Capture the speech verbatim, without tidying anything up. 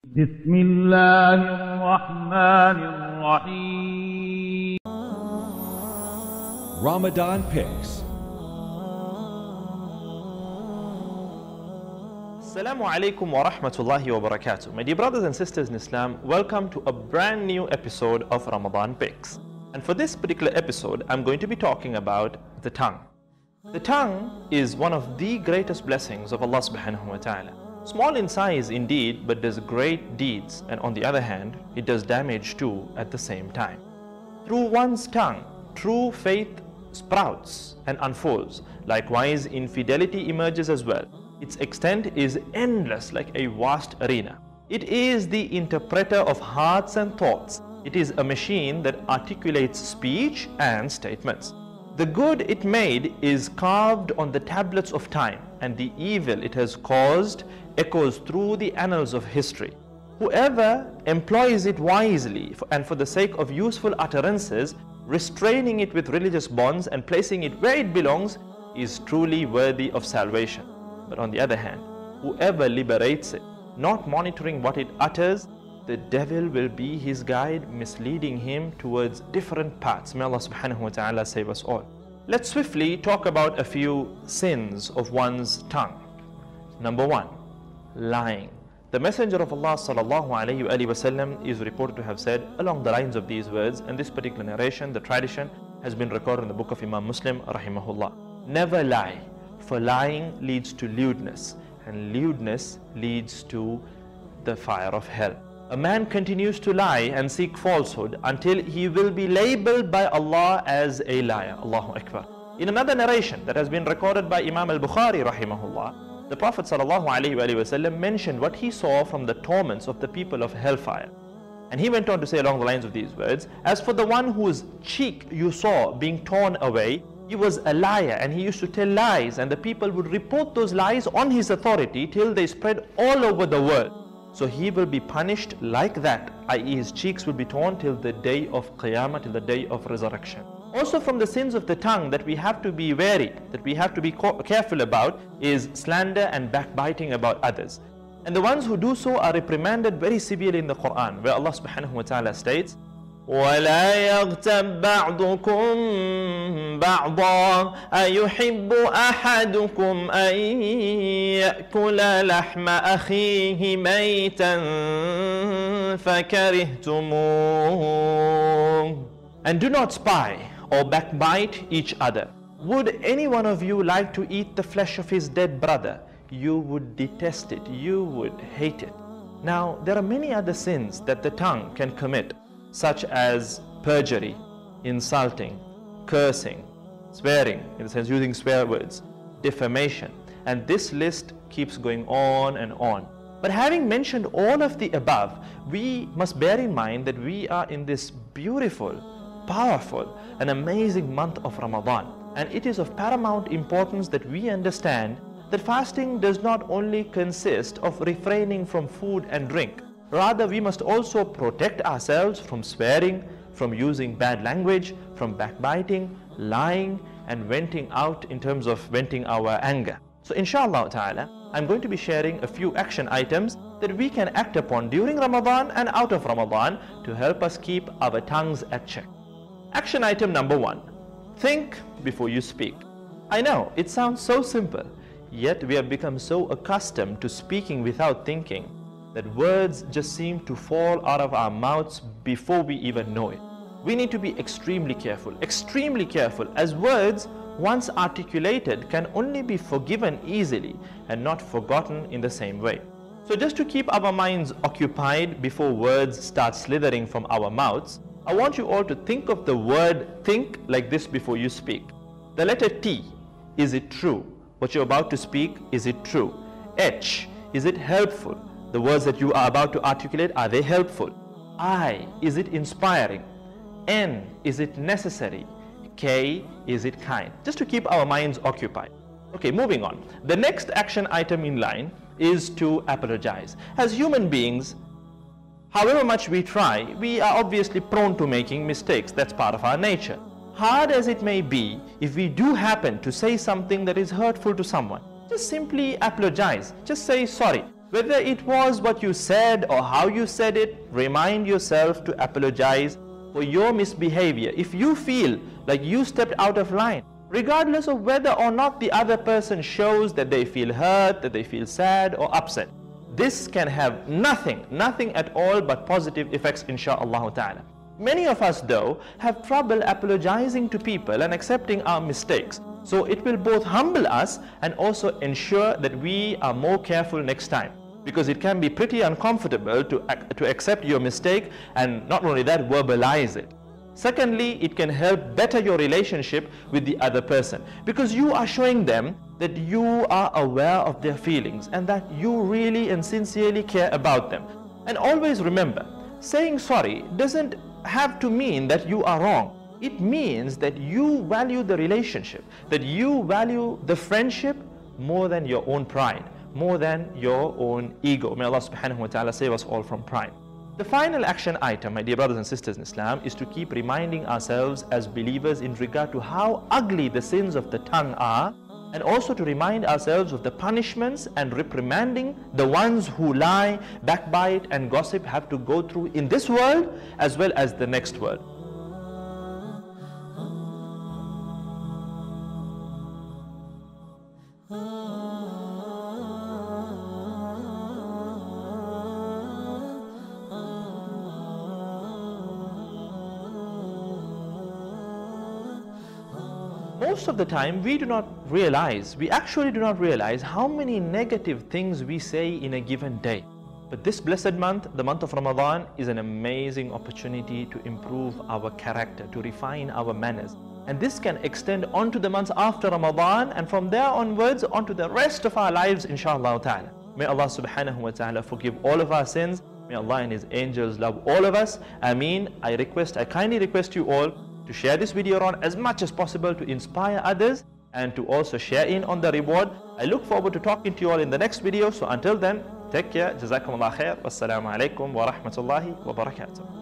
بسم الله الرحمن الرحيم. Ramadan Picks. Assalaamu Alaikum wa Rahmatullahi wa Barakaathuhu. My dear brothers and sisters in Islam, welcome to a brand new episode of Ramadan Picks. And for this particular episode, I'm going to be talking about the tongue. The tongue is one of the greatest blessings of Allah subhanahu wa ta'ala. Small in size indeed, but does great deeds, and on the other hand, it does damage too at the same time. Through one's tongue, true faith sprouts and unfolds. Likewise, infidelity emerges as well. Its extent is endless, like a vast arena. It is the interpreter of hearts and thoughts. It is a machine that articulates speech and statements. The good it made is carved on the tablets of time, and the evil it has caused echoes through the annals of history. Whoever employs it wisely and for the sake of useful utterances, restraining it with religious bonds and placing it where it belongs, is truly worthy of salvation. But on the other hand, whoever liberates it, not monitoring what it utters, the devil will be his guide, misleading him towards different paths. May Allah subhanahu wa ta'ala save us all. Let's swiftly talk about a few sins of one's tongue. Number one, lying. The Messenger of Allah sallallahu alayhi wa sallam is reported to have said along the lines of these words, and this particular narration, the tradition, has been recorded in the book of Imam Muslim rahimahullah. Never lie, for lying leads to lewdness, and lewdness leads to the fire of hell. A man continues to lie and seek falsehood until he will be labeled by Allah as a liar. Allahu Akbar. In another narration that has been recorded by Imam al-Bukhary rahimahullah, the Prophet sallallahu alaihi wasallam mentioned what he saw from the torments of the people of hellfire. And he went on to say along the lines of these words, as for the one whose cheek you saw being torn away, he was a liar and he used to tell lies, and the people would report those lies on his authority till they spread all over the world. So he will be punished like that, that is his cheeks will be torn till the day of Qiyamah, till the day of resurrection. Also from the sins of the tongue that we have to be wary, that we have to be careful about, is slander and backbiting about others. And the ones who do so are reprimanded very severely in the Quran, where Allah subhanahu wa ta'ala states, وَلَا يَغْتَبْ بَعْضُكُمْ بَعْضًا أَيُحِبُّ أَحَدُكُمْ أَن يَأْكُلَ لَحْمَ أَخِيهِ مَيْتًا فَكَرِهْتُمُوهُ. And do not spy or backbite each other. Would any one of you like to eat the flesh of his dead brother? You would detest it, you would hate it. Now, there are many other sins that the tongue can commit, such as perjury, insulting, cursing, swearing, in the sense using swear words, defamation, and this list keeps going on and on. But having mentioned all of the above, we must bear in mind that we are in this beautiful, powerful, and amazing month of Ramadan, and it is of paramount importance that we understand that fasting does not only consist of refraining from food and drink. Rather, we must also protect ourselves from swearing, from using bad language, from backbiting, lying, and venting out in terms of venting our anger. So inshallah ta'ala, I'm going to be sharing a few action items that we can act upon during Ramadan and out of Ramadan to help us keep our tongues at check. Action item number one, think before you speak. I know, it sounds so simple, yet we have become so accustomed to speaking without thinking that words just seem to fall out of our mouths before we even know it. We need to be extremely careful, extremely careful, as words, once articulated, can only be forgiven easily and not forgotten in the same way. So just to keep our minds occupied before words start slithering from our mouths, I want you all to think of the word think like this before you speak. The letter T, is it true? What you're about to speak, is it true? H, is it helpful? The words that you are about to articulate, are they helpful? I, is it inspiring? N, is it necessary? K, is it kind? Just to keep our minds occupied. Okay, moving on. The next action item in line is to apologize. As human beings, however much we try, we are obviously prone to making mistakes. That's part of our nature. Hard as it may be, if we do happen to say something that is hurtful to someone, just simply apologize. Just say sorry. Whether it was what you said or how you said it, remind yourself to apologize for your misbehavior if you feel like you stepped out of line, regardless of whether or not the other person shows that they feel hurt, that they feel sad or upset. This can have nothing, nothing at all but positive effects, insha'Allah ta'ala. Many of us though have trouble apologizing to people and accepting our mistakes. So it will both humble us and also ensure that we are more careful next time. Because it can be pretty uncomfortable to, to accept your mistake and not only that, verbalize it. Secondly, it can help better your relationship with the other person, because you are showing them that you are aware of their feelings and that you really and sincerely care about them. And always remember, saying sorry doesn't have to mean that you are wrong. It means that you value the relationship, that you value the friendship more than your own pride, more than your own ego. May Allah subhanahu wa ta'ala save us all from pride. The final action item, my dear brothers and sisters in Islam, is to keep reminding ourselves as believers in regard to how ugly the sins of the tongue are, and also to remind ourselves of the punishments and reprimanding the ones who lie, backbite and gossip have to go through in this world as well as the next world. Most of the time we do not realize, we actually do not realize how many negative things we say in a given day. But this blessed month, the month of Ramadan, is an amazing opportunity to improve our character, to refine our manners. And this can extend onto the months after Ramadan, and from there onwards onto the rest of our lives, inshallah ta'ala. May Allah subhanahu wa ta'ala forgive all of our sins. May Allah and His angels love all of us. Ameen. I request, I kindly request you all to share this video around as much as possible to inspire others and to also share in on the reward. I look forward to talking to you all in the next video. So until then, take care. Jazakumullah khair. Wassalamu alaikum wa rahmatullahi wa barakatuh.